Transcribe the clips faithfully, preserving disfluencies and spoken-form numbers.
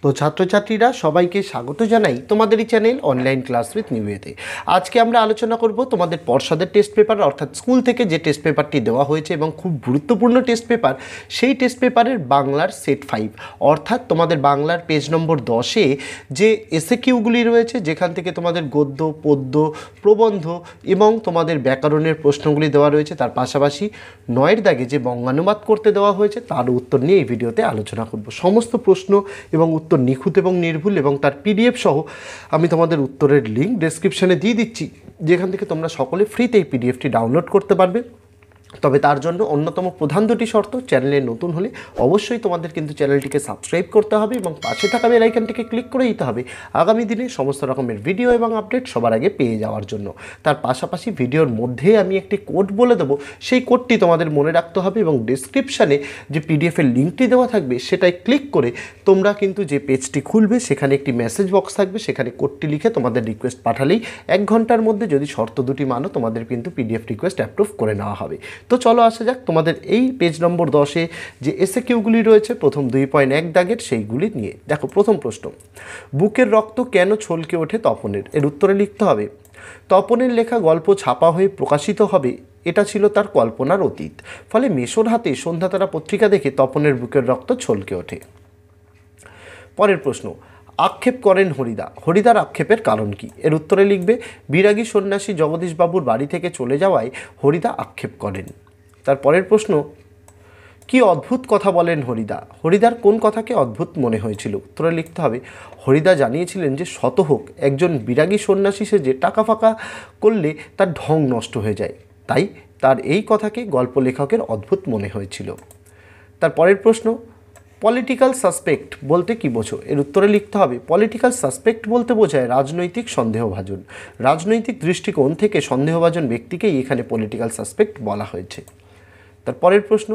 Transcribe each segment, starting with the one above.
তো ছাত্রছাত্রীরা সবাইকে স্বাগত জানাই তোমাদের এই চ্যানেল অনলাইন ক্লাস উইথ নিউয়েতে। আজকে আমরা আলোচনা করব তোমাদের পর্ষদের টেস্ট পেপার, অর্থাৎ স্কুল থেকে যে টেস্ট পেপারটি দেওয়া হয়েছে এবং খুব গুরুত্বপূর্ণ টেস্ট পেপার, সেই টেস্ট পেপারের বাংলার সেট ফাইভ, অর্থাৎ তোমাদের বাংলার পেজ নম্বর দশে যে এসএ কিউগুলি রয়েছে, যেখান থেকে তোমাদের গদ্য, পদ্য, প্রবন্ধ এবং তোমাদের ব্যাকরণের প্রশ্নগুলি দেওয়া রয়েছে, তার পাশাপাশি নয়ের দাগে যে বঙ্গানুবাদ করতে দেওয়া হয়েছে তার উত্তর নিয়ে এই ভিডিওতে আলোচনা করব। সমস্ত প্রশ্ন এবং উত্তর নিখুঁত এবং নির্ভুল এবং তার পিডিএফ সহ আমি তোমাদের উত্তরের লিঙ্ক ডেসক্রিপশনে দিয়ে দিচ্ছি, যেখান থেকে তোমরা সকলে ফ্রিতে এই পিডিএফটি ডাউনলোড করতে পারবে। তবে তার জন্য অন্যতম প্রধান দুটি শর্ত, চ্যানেলে নতুন হলে অবশ্যই তোমাদের কিন্তু চ্যানেলটিকে সাবস্ক্রাইব করতে হবে এবং পাশে থাকা বেল আইকনটিকে ক্লিক করে দিতে হবে আগামী দিনে সমস্ত রকমের ভিডিও এবং আপডেট সবার আগে পেয়ে যাওয়ার জন্য। তার পাশাপাশি ভিডিওর মধ্যে আমি একটি কোড বলে দেবো, সেই কোডটি তোমাদের মনে রাখতে হবে এবং ডেসক্রিপশানে যে পিডিএফের লিঙ্কটি দেওয়া থাকবে সেটাই ক্লিক করে তোমরা কিন্তু যে পেজটি খুলবে সেখানে একটি মেসেজ বক্স থাকবে, সেখানে কোডটি লিখে তোমাদের রিকোয়েস্ট পাঠালেই এক ঘন্টার মধ্যে যদি শর্ত দুটি মানো তোমাদের কিন্তু পিডিএফ রিকোয়েস্ট অ্যাপ্রুভ করে নেওয়া হবে। তো চলো আসা যাক তোমাদের এই পেজ নম্বর দশে যে এসএ কিউগুলি রয়েছে প্রথম দুই পয়েন্ট এক দাগের সেইগুলি নিয়ে। দেখো প্রথম প্রশ্ন, বুকের রক্ত কেন ছলকে ওঠে তপনের? এর উত্তরে লিখতে হবে, তপনের লেখা গল্প ছাপা হয়ে প্রকাশিত হবে, এটা ছিল তার কল্পনার অতীত, ফলে মেশোর হাতে সন্ধ্যাতারা পত্রিকা দেখে তপনের বুকের রক্ত ছলকে ওঠে। পরের প্রশ্ন, আক্ষেপ করেন হরিদা, হরিদার আক্ষেপের কারণ কি? এর উত্তরে লিখবে, বিরাগী সন্ন্যাসী জগদীশবাবুর বাড়ি থেকে চলে যাওয়ায় হরিদা আক্ষেপ করেন। তার পরের প্রশ্ন, কি অদ্ভুত কথা বলেন হরিদা, হরিদার কোন কথাকে অদ্ভুত মনে হয়েছিল? উত্তরে লিখতে হবে, হরিদা জানিয়েছিলেন যে শতহোক একজন বিরাগী সন্ন্যাসী সেজে টাকা ফাঁকা করলে তার ঢং নষ্ট হয়ে যায়, তাই তার এই কথাকে গল্প লেখকের অদ্ভুত মনে হয়েছিল। তার পরের প্রশ্ন, পলিটিক্যাল সাসপেক্ট বলতে কী বোঝো? এর উত্তরে লিখতে হবে, পলিটিক্যাল সাসপেক্ট বলতে বোঝায় রাজনৈতিক সন্দেহভাজন, রাজনৈতিক দৃষ্টিকোণ থেকে সন্দেহভাজন ব্যক্তিকেই এখানে পলিটিক্যাল সাসপেক্ট বলা হয়েছে। তার পরের প্রশ্ন,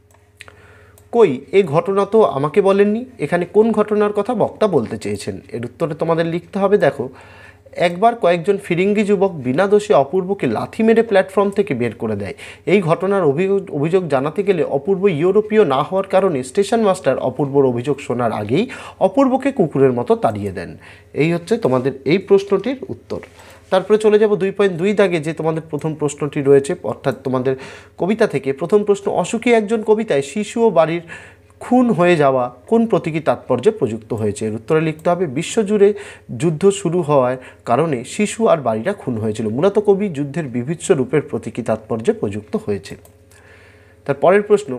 কই এই ঘটনা তো আমাকে বলেননি, এখানে কোন ঘটনার কথা বক্তা বলতে চেয়েছেন? এর উত্তরে তোমাদের লিখতে হবে, দেখো, একবার কয়েকজন ফিরিঙ্গি যুবক বিনা দোষে অপূর্বকে লাথি মেরে প্ল্যাটফর্ম থেকে বের করে দেয়। এই ঘটনার অভিযোগ অভিযোগ জানাতে গেলে অপূর্ব ইউরোপীয় না হওয়ার কারণে স্টেশন মাস্টার অপূর্বর অভিযোগ শোনার আগেই অপূর্বকে কুকুরের মতো তাড়িয়ে দেন। এই হচ্ছে তোমাদের এই প্রশ্নটির উত্তর। তারপরে চলে যাব দুই পয়েন্ট দুই দাগে যে তোমাদের প্রথম প্রশ্নটি রয়েছে, অর্থাৎ তোমাদের কবিতা থেকে প্রথম প্রশ্ন, অসুখী একজন কবিতায় শিশু ও বাড়ির খুন হয়ে যাওয়া কোন প্রতীকী তাৎপর্যে প্রযুক্ত হয়েছে? এর উত্তরে লিখতে হবে, বিশ্বজুড়ে যুদ্ধ শুরু হওয়ার কারণে শিশু আর বাড়িরা খুন হয়েছিল, মূলত কবি যুদ্ধের বিভৎস রূপের প্রতীকী তাৎপর্যে প্রযুক্ত হয়েছে। তার পরের প্রশ্ন,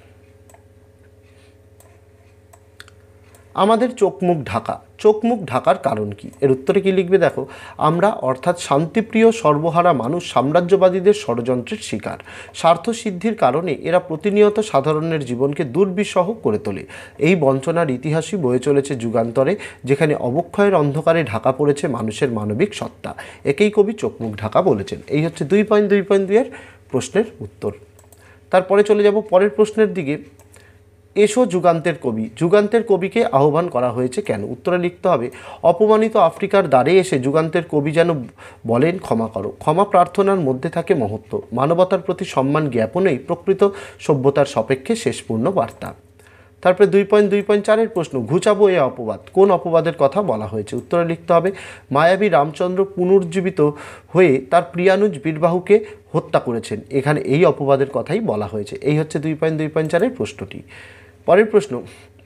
আমাদের চোখ মুখ ঢাকা, চোখ মুখ ঢাকার কারণ কি? এর উত্তরে কি লিখবে, দেখো, আমরা অর্থাৎ শান্তিপ্রিয় সর্বহারা মানুষ সাম্রাজ্যবাদীদের ষড়যন্ত্রের শিকার, স্বার্থসিদ্ধির কারণে এরা প্রতিনিয়ত সাধারণের জীবনকে দুর্বিষহ করে তোলে। এই বঞ্চনার ইতিহাসই বয়ে চলেছে যুগান্তরে, যেখানে অবক্ষয়ের অন্ধকারে ঢাকা পড়েছে মানুষের মানবিক সত্তা, একেই কবি চোখ মুখ ঢাকা বলেছেন। এই হচ্ছে দুই পয়েন্ট দুই পয়েন্ট দুইয়ের প্রশ্নের উত্তর। তারপরে চলে যাব পরের প্রশ্নের দিকে, এসো যুগান্তের কবি, যুগান্তের কবিকে আহ্বান করা হয়েছে কেন? উত্তরে লিখতে হবে, অপমানিত আফ্রিকার দ্বারে এসে যুগান্তের কবি যেন বলেন ক্ষমা করো, ক্ষমা প্রার্থনার মধ্যে থাকে মহত্ব, মানবতার প্রতি সম্মান জ্ঞাপনেই প্রকৃত সভ্যতার সাপেক্ষে শেষপূর্ণ বার্তা। তারপরে দুই পয়েন্ট দুই পয়েন্ট চারের প্রশ্ন, ঘুচাবো এ অপবাদ, কোন অপবাদের কথা বলা হয়েছে? উত্তরে লিখতে হবে, মায়াবী রামচন্দ্র পুনর্জীবিত হয়ে তার প্রিয়ানুজ বীরবাহুকে হত্যা করেছেন, এখানে এই অপবাদের কথাই বলা হয়েছে। এই হচ্ছে দুই পয়েন্ট দুই পয়েন্ট চারের প্রশ্নটি। পরের প্রশ্ন,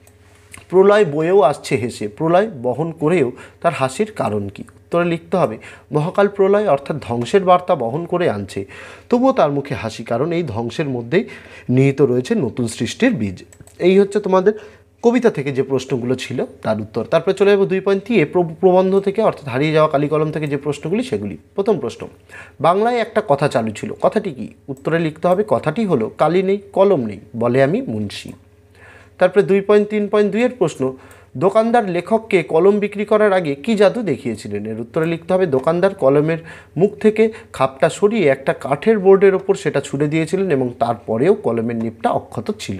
প্রলয় বয়েও আসছে হেসে, প্রলয় বহন করেও তার হাসির কারণ কি? উত্তরে লিখতে হবে, মহাকাল প্রলয় অর্থাৎ ধ্বংসের বার্তা বহন করে আনছে, তবুও তার মুখে হাসি, কারণ এই ধ্বংসের মধ্যেই নিহিত রয়েছে নতুন সৃষ্টির বীজ। এই হচ্ছে তোমাদের কবিতা থেকে যে প্রশ্নগুলো ছিল তার উত্তর। তারপরে চলে যাবো দুই পয়েন্ট তিনে প্রবন্ধ থেকে, অর্থাৎ হারিয়ে যাওয়া কালিকলম থেকে যে প্রশ্নগুলি সেগুলি। প্রথম প্রশ্ন, বাংলায় একটা কথা চালু ছিল, কথাটি কি? উত্তরে লিখতে হবে, কথাটি হলো, কালি নেই কলম নেই বলে আমি মুন্সি। তারপরে দুই পয়েন্ট তিন পয়েন্ট দুইয়ের প্রশ্ন, দোকানদার লেখককে কলম বিক্রি করার আগে কি জাদু দেখিয়েছিলেন? এর উত্তরে লিখতে হবে, দোকানদার কলমের মুখ থেকে খাপটা সরিয়ে একটা কাঠের বোর্ডের ওপর সেটা ছুড়ে দিয়েছিলেন এবং তারপরেও কলমের নিপটা অক্ষত ছিল।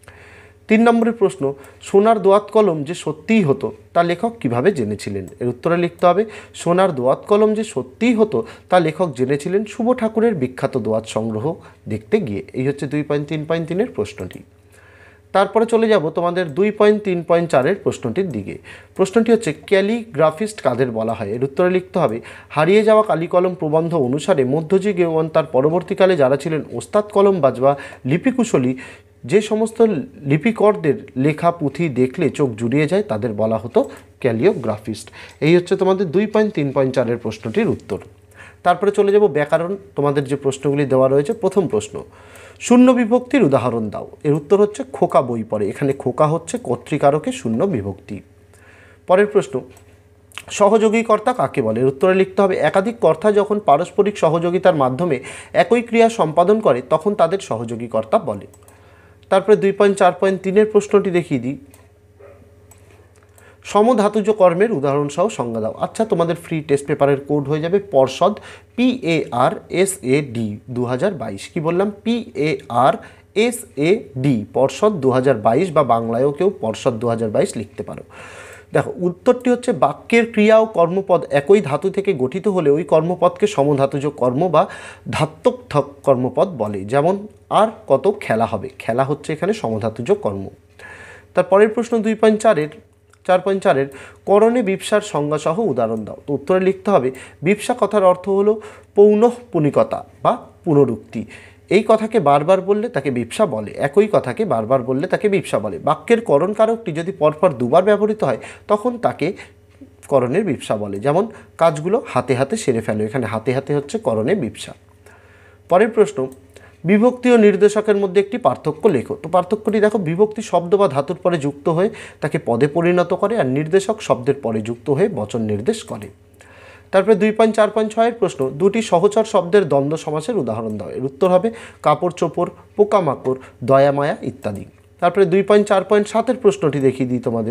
তিন নম্বরের প্রশ্ন, সোনার দোয়াত কলম যে সত্যিই হতো তা লেখক কিভাবে জেনেছিলেন? এর উত্তরে লিখতে হবে, সোনার দোয়াত কলম যে সত্যিই হতো তা লেখক জেনেছিলেন শুভ ঠাকুরের বিখ্যাত দোয়াত সংগ্রহ দেখতে গিয়ে। এই হচ্ছে দুই পয়েন্ট তিন পয়েন্ট তিনের প্রশ্নটি। তারপরে চলে যাব তোমাদের দুই পয়েন্ট তিন পয়েন্ট চারের প্রশ্নটির দিকে। প্রশ্নটি হচ্ছে ক্যালিগ্রাফিস্ট কাদের বলা হয়? এর উত্তরে লিখতে হবে হারিয়ে যাওয়া কালিকলম প্রবন্ধ অনুসারে মধ্যযুগে এবং তার পরবর্তীকালে যারা ছিলেন ওস্তাদ কলমবাজ বা লিপিকুশলী, যে সমস্ত লিপিকরদের লেখা পুঁথি দেখলে চোখ জুড়িয়ে যায় তাদের বলা হতো ক্যালিওগ্রাফিস্ট। এই হচ্ছে তোমাদের দুই পয়েন্ট তিন পয়েন্ট চারের প্রশ্নটির উত্তর। তারপরে চলে যাব ব্যাকরণ। তোমাদের যে প্রশ্নগুলি দেওয়া রয়েছে, প্রথম প্রশ্ন শূন্য বিভক্তির উদাহরণ দাও। এর উত্তর হচ্ছে খোকা বই পড়ে। এখানে খোকা হচ্ছে কর্তৃকারকে শূন্য বিভক্তি। পরের প্রশ্ন সহযোগী কর্তা কাকে বলে? এর উত্তরে লিখতে হবে একাধিক কর্তা যখন পারস্পরিক সহযোগিতার মাধ্যমে একই ক্রিয়া সম্পাদন করে তখন তাদের সহযোগী কর্তা বলে। তারপরে দুই পয়েন্ট চার পয়েন্ট তিনের প্রশ্নটি দেখিয়ে দিই, সমধাতুজ কর্মের উদাহরণ সহ সংজ্ঞা দাও। আচ্ছা, তোমাদের ফ্রি টেস্ট পেপারের কোড হয়ে যাবে পর্ষদ, P A R S A D দু হাজার বাইশ। কী বললাম? P A R S A D, পর্ষদ দু হাজার বাইশ, বা বাংলায়ও কেউ পর্ষদ দু হাজার বাইশ লিখতে পারো। দেখো, উত্তরটি হচ্ছে বাক্যের ক্রিয়া ও কর্মপদ একই ধাতু থেকে গঠিত হলে ওই কর্মপদকে সমধাতুজ কর্ম বা ধাত্মক কর্মপদ বলে। যেমন আর কত খেলা হবে, খেলা হচ্ছে এখানে সমধাতুজ কর্ম। তারপরের প্রশ্ন দুই পয়েন্ট চারের চার পয়েন্ট চারের করণে বিপসার সংজ্ঞাসহ উদাহরণ দাও। তো উত্তরে লিখতে হবে বিপসা কথার অর্থ হলো পৌনঃপুনিকতা বা পুনরুক্তি। এই কথাকে বারবার বললে তাকে বিপসা বলে, একই কথাকে বারবার বললে তাকে বিপসা বলে। বাক্যের করণ কারকটি যদি পরপর দুবার ব্যবহৃত হয় তখন তাকে করণের বিপসা বলে। যেমন কাজগুলো হাতে হাতে সেরে ফেলো, এখানে হাতে হাতে হচ্ছে করণে বিপসা। পরের প্রশ্ন বিভক্তি ও নির্দেশকের মধ্যে একটি পার্থক্য লেখো। তো পার্থক্যটি দেখো, বিভক্তি শব্দ বা ধাতুর পরে যুক্ত হয়ে তাকে পদে পরিণত করে, আর নির্দেশক শব্দের পরে যুক্ত হয়ে বচন নির্দেশ করে। তারপরে দুই পয়েন্ট চার পয়েন্ট ছয়ের প্রশ্ন দুটি সহচর শব্দের দ্বন্দ্ব সমাসের উদাহরণ দাও। এর উত্তর হবে কাপড় চোপড়, পোকামাকড়, দয়া মায়া ইত্যাদি। তারপরে দুই পয়েন্ট চার পয়েন্ট সাতের প্রশ্নটি দেখিয়ে দিই তোমাদের,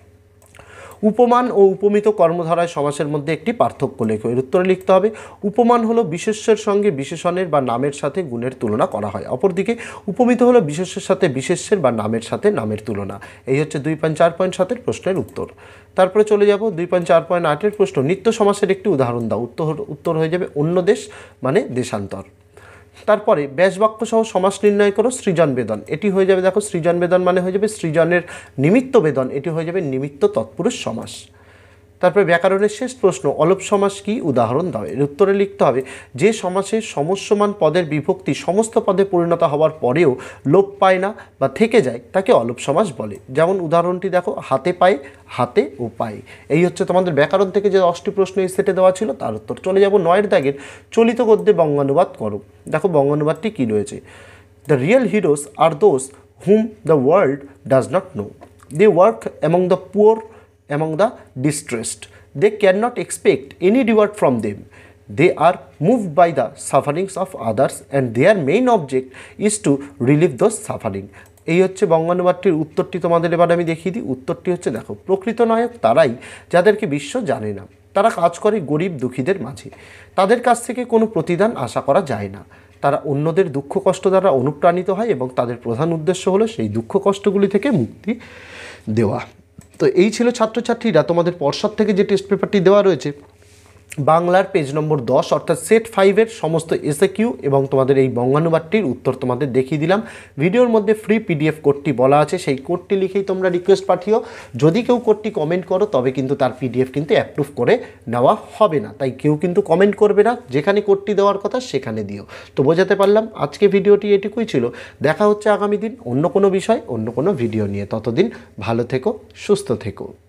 উপমান ও উপমিত কর্মধারায় সমাসের মধ্যে একটি পার্থক্য লেখো। এর উত্তরে লিখতে হবে উপমান হলো বিশেষ্যের সঙ্গে বিশেষণের বা নামের সাথে গুণের তুলনা করা হয়, অপরদিকে উপমিত হলো বিশেষ্যের সাথে বিশেষ্যের বা নামের সাথে নামের তুলনা। এই হচ্ছে দুই পয়েন্ট চার পয়েন্ট সাতের প্রশ্নের উত্তর। তারপরে চলে যাব দুই পয়েন্ট চার পয়েন্ট আটের প্রশ্ন নিত্য সমাসের একটি উদাহরণ দাও। উত্তর উত্তর হয়ে যাবে অন্য দেশ মানে দেশান্তর। তারপরে ব্যাসবাক্য সহ সমাস নির্ণয় করো সৃজন বেদন। এটি হয়ে যাবে, দেখো সৃজন বেদন মানে হয়ে যাবে সৃজনের নিমিত্ত বেদন, এটি হয়ে যাবে নিমিত্ত তৎপুরুষ সমাস। তারপরে ব্যাকরণের শেষ প্রশ্ন অলপ সমাস কি? উদাহরণ দাও। এর উত্তরে লিখতে হবে যে সমাসের সমস্যমান পদের বিভক্তি সমস্ত পদে পরিণত হওয়ার পরেও লোপ পায় না বা থেকে যায় তাকে অলপ সমাস বলে। যেমন উদাহরণটি দেখো, হাতে পায়ে, হাতে ও পায়ে। এই হচ্ছে তোমাদের ব্যাকরণ থেকে যে দশটি প্রশ্ন এই সেটে দেওয়া ছিল তার উত্তর। চলে যাব নয়ের দাগের চলিত গদ্যে বঙ্গানুবাদ করো। দেখো বঙ্গানুবাদটি কী রয়েছে, the real heroes are those whom the world does not know, they work among the poor, among the distressed. They cannot expect any reward from them. They are moved by the sufferings of others and their main object is to relieve those suffering. এই হচ্ছে বঙ্গানুবাদটির উত্তরটি। তোমাদের এবার আমি দেখিয়ে দিই। উত্তরটি হচ্ছে দেখো, প্রকৃত নায়ক তারাই যাদেরকে বিশ্ব জানে না, তারা কাজ করে গরিব দুঃখীদের মাঝে, তাদের কাছ থেকে কোনো প্রতিদান আশা করা যায় না, তারা অন্যদের দুঃখ কষ্ট দ্বারা অনুপ্রাণিত হয় এবং তাদের প্রধান উদ্দেশ্য হলো সেই দুঃখ কষ্টগুলি থেকে মুক্তি দেওয়া। তো এই ছিল ছাত্রছাত্রীরা তোমাদের পর্ষদ থেকে যে টেস্ট পেপারটি দেওয়া রয়েছে বাংলার পেজ নম্বর দশ অর্থাৎ সেট ফাইভের সমস্ত এসএ কিউ এবং তোমাদের এই বঙ্গানুবাদটির উত্তর তোমাদের দেখিয়ে দিলাম। ভিডিওর মধ্যে ফ্রি পিডিএফ কোডটি বলা আছে, সেই কোডটি লিখেই তোমরা রিকোয়েস্ট পাঠিও। যদি কেউ কোডটি কমেন্ট করো তবে কিন্তু তার পিডিএফ কিন্তু অ্যাপ্রুভ করে নেওয়া হবে না, তাই কেউ কিন্তু কমেন্ট করবে না, যেখানে কোডটি দেওয়ার কথা সেখানে দিও। তো বোঝাতে পারলাম। আজকে ভিডিওটি এটুকুই ছিল। দেখা হচ্ছে আগামী দিন অন্য কোনো বিষয় অন্য কোনো ভিডিও নিয়ে। ততদিন ভালো থেকো, সুস্থ থেকো।